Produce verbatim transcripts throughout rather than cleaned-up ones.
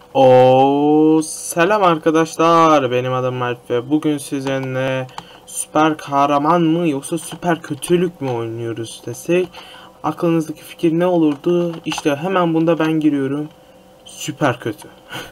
Oo, selam arkadaşlar. Benim adım Mert ve bugün sizinle süper kahraman mı yoksa süper kötülük mü oynuyoruz desek aklınızdaki fikir ne olurdu? İşte hemen bunda ben giriyorum. Süper kötü.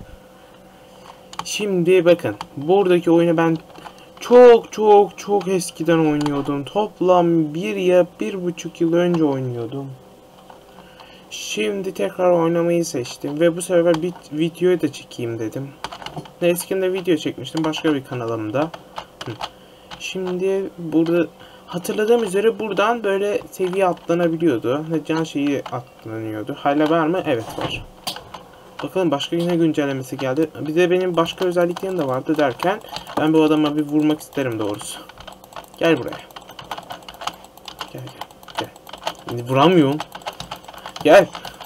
Şimdi bakın, buradaki oyunu ben çok çok çok eskiden oynuyordum. Toplam bir ya bir buçuk yıl önce oynuyordum. Şimdi tekrar oynamayı seçtim ve bu sefer bir videoyu da çekeyim dedim. Eskinde video çekmiştim başka bir kanalımda. Şimdi burada hatırladığım üzere buradan böyle seviye atlanabiliyordu. Can şeyi atlanıyordu. Hala var mı? Evet var. Bakalım başka yine güncellemesi geldi. Bir de benim başka özelliklerim de vardı derken ben bu adama bir vurmak isterim doğrusu. Gel buraya. Gel gel gel. Şimdi vuramıyorum. Gel.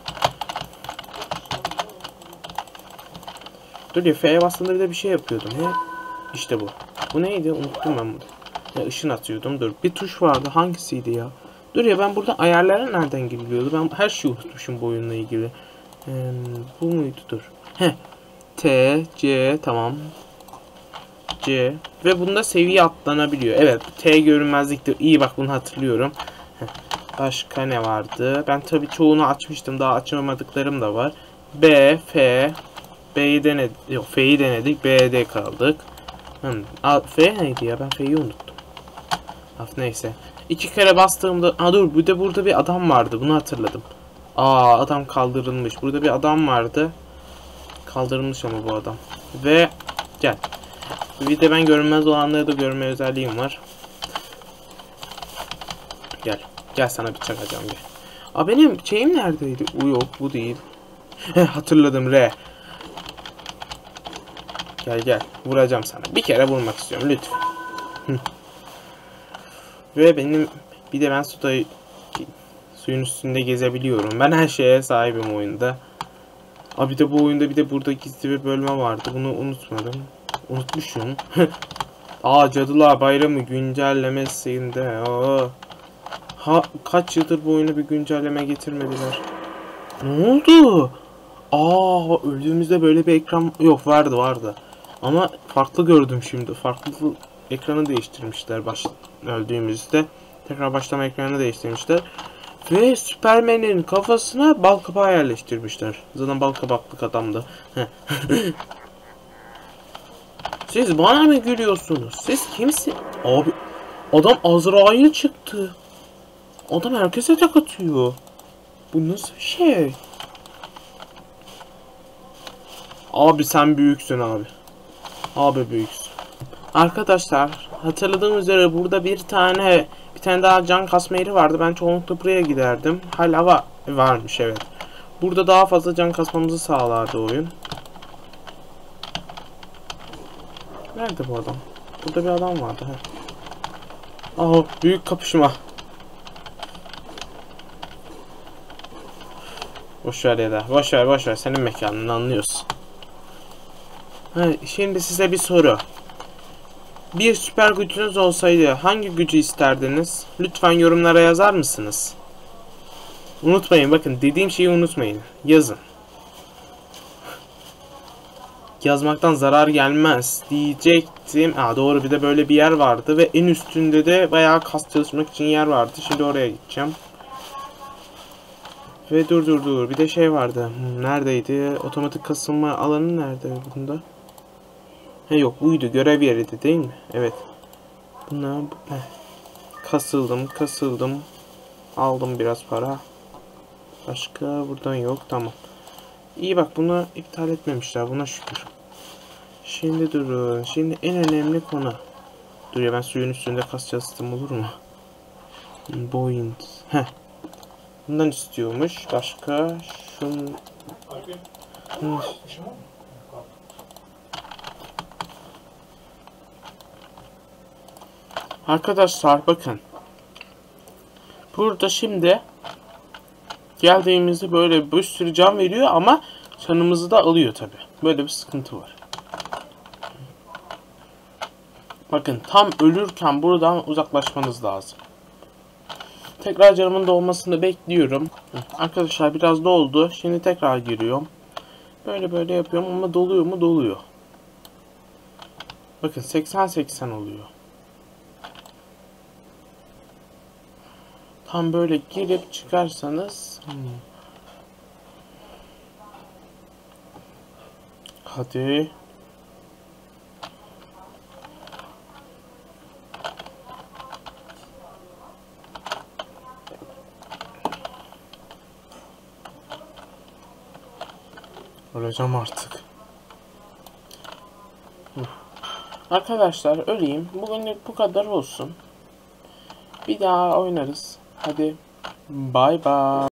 Dur ya, F'ye bastığında bir de bir şey yapıyordum. Ne? İşte bu. Bu neydi? Unuttum ben bunu. Ya ışın atıyordum. Dur. Bir tuş vardı. Hangisiydi ya? Dur ya, ben burada ayarlara nereden giriliyordu? Ben her şeyi unutmuşum bu oyunla ilgili. Ee, bu muydu? Dur. Heh. T, C, tamam. C. Ve bunda seviye atlanabiliyor. Evet. T görünmezlikti. İyi bak, bunu hatırlıyorum. Heh. Başka ne vardı? Ben tabii çoğunu açmıştım. Daha açamadıklarım da var. B, F, B'yi denedik. Yok, F'yi denedik. B'de kaldık. Hmm. A, F neydi ya? Ben F'yi unuttum. Af neyse. İki kere bastığımda... Aa dur, bir de burada bir adam vardı. Bunu hatırladım. Aa, adam kaldırılmış. Burada bir adam vardı. Kaldırılmış ama bu adam. Ve gel. Bir de ben görünmez olanları da görme özelliğim var. Gel. Gel, sana bir çakacağım gel. Aa, benim şeyim neredeydi? U yok, bu değil. Heh, hatırladım, R. Gel gel. Vuracağım sana. Bir kere vurmak istiyorum lütfen. Ve benim bir de ben suda suyun üstünde gezebiliyorum. Ben her şeye sahibim oyunda. Abi de bu oyunda bir de burada gizli bir bölme vardı. Bunu unutmadım. Unutmuşum. Aa, Cadılar Bayramı güncellemesinde. Aa. Ha, kaç yıldır bu oyuna bir güncelleme getirmediler. Ne oldu? Aa, öldüğümüzde böyle bir ekran yok, vardı vardı. Ama farklı gördüm şimdi. Farklı ekranı değiştirmişler baş öldüğümüzde. Tekrar başlama ekranını değiştirmişler. Ve Superman'in kafasına bal kabağı yerleştirmişler. Zaten bal kabaklık adamdı. Siz bana mı gülüyorsunuz? Siz kimsin? Abi adam Azrail çıktı. Adam herkese tek atıyor. Bu nasıl bir şey? Abi sen büyüksün abi. Abi büyüksün. Arkadaşlar, hatırladığım üzere burada bir tane bir tane daha can kasma yeri vardı. Ben çoğunlukla buraya giderdim. Hala var, varmış evet. Burada daha fazla can kasmamızı sağlardı oyun. Nerede bu adam? Burada bir adam vardı. He. Aha, büyük kapışma. Boşver ya da. Boşver boşver. Senin mekanını anlıyorsun. He, şimdi size bir soru. Bir süper gücünüz olsaydı hangi gücü isterdiniz? Lütfen yorumlara yazar mısınız? Unutmayın, bakın dediğim şeyi unutmayın. Yazın. Yazmaktan zarar gelmez diyecektim. Aa doğru, bir de böyle bir yer vardı ve en üstünde de bayağı kas çalışmak için yer vardı. Şimdi oraya gideceğim. Ve dur dur dur, bir de şey vardı. Hmm, neredeydi? Otomatik kasılma alanı nerede bunda? He yok, buydu, görev yeriydi değil mi? Evet. Buna kasıldım kasıldım. Aldım biraz para. Başka buradan yok, tamam. İyi bak, bunu iptal etmemişler, buna şükür. Şimdi durun. Şimdi en önemli konu. Dur ya, ben suyun üstünde kas çalıştım, olur mu? Boyun. Heh. Bundan istiyormuş. Başka şun. Hı. Arkadaşlar bakın. Burada şimdi geldiğimizde böyle bir sürü can veriyor ama canımızı da alıyor tabi. Böyle bir sıkıntı var. Bakın, tam ölürken buradan uzaklaşmanız lazım. Tekrar canımın dolmasını bekliyorum. Arkadaşlar biraz doldu. Şimdi tekrar giriyorum. Böyle böyle yapıyorum ama doluyor mu? Doluyor. Bakın seksen seksen oluyor. Tam böyle girip çıkarsanız hmm. Hadi. Öleceğim artık. Uf. Arkadaşlar öleyim. Bugünlük bu kadar olsun. Bir daha oynarız. Hadi. Bye bye.